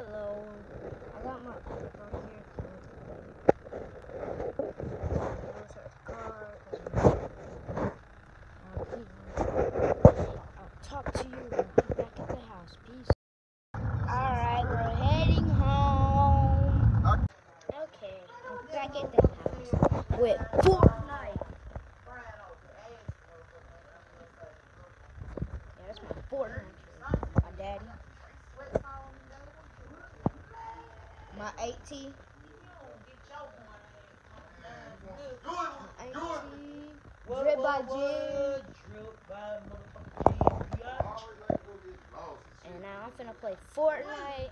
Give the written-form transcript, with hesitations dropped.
Hello. I got my phone here. I'll talk to you when I get back at the house. Peace. Alright, we're heading home. Okay, I'm back at the house with Fortnite. Yeah, that's my Fortnite. My daddy. My 18. Drip by Jim. And now I'm finna play Fortnite.